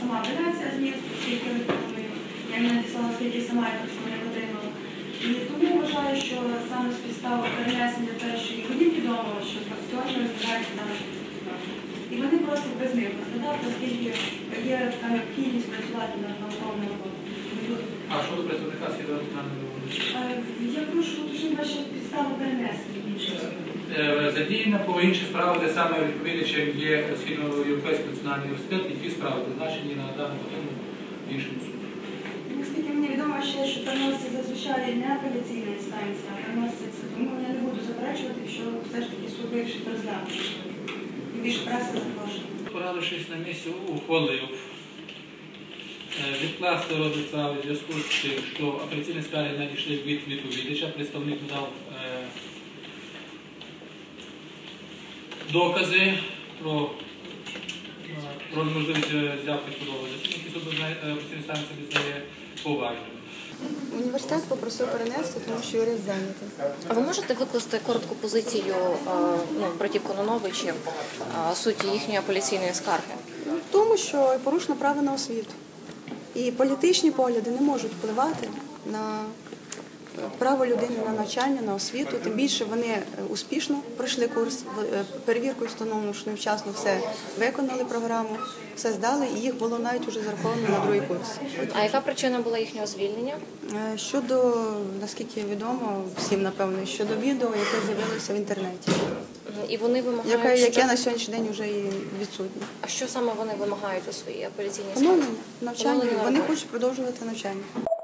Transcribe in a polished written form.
сама апеляція змісту, скільки я не надіслала, скільки сама я так само не отримала. І тому вважаю, що саме з підстави перенесення те, що і мені відомо, що сьогодні розглядається дана справа. І вони просять без них розглядати, оскільки є така необхідність працювати над науковою роботою. А щодо представника Світової національної революції? Я прошу уточнити ваші підстави перенесення. Задіяна по інші справи, де саме відповідачем є Східноєвропейський національний університет, і ті справи призначені на дану годину іншому суду. Наскільки мені відомо ще, що переноситься зазвичай не апеляційна інстанція, а переноситься, тому я не буду заперечувати, якщо все ж таки суд вирішить розглянути. І більше преса запрошена. Порадившись на місці, ухвалив відкласти розгляд справи в зв'язку з тим, що апеляційні скарги надійшли від відповідача, представник надав докази про неможливість взяти судового засідання, які суд апеляційної станції визнає поважним. Університет попросив перенести, тому що юрист зайнятий. А ви можете викласти коротку позицію братів Кононовичів, суті їхньої апеляційної скарги? В тому, що порушено право на освіту. І політичні погляди не можуть впливати на право людини на навчання, на освіту. Тим більше вони успішно пройшли курс, перевіркою встановлено, що вони вчасно все виконали програму, все здали, і їх було навіть уже зараховано на другий курс. А яка причина була їхнього звільнення? Щодо, наскільки відомо, всім, напевно, щодо відео, яке з'явилося в інтернеті. І вони вимагають, яке на сьогоднішній день вже і відсутнє. А що саме вони вимагають у своїй апеляційній скарзі? Поновлення навчання. Вони хочуть продовжувати навчання.